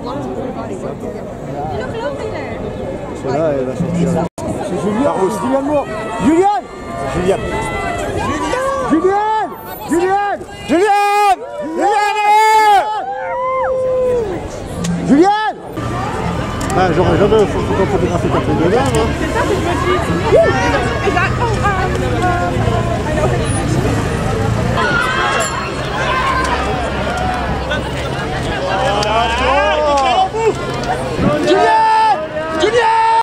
Celle-là, elle va sortir. C'est Juliane. Juliane Moore. Juliane. Juliane. Juliane. Juliane. Juliane. Juliane. Ah, j'aurais jamais photographié ta fille de là, hein. C'est ça que je me dis.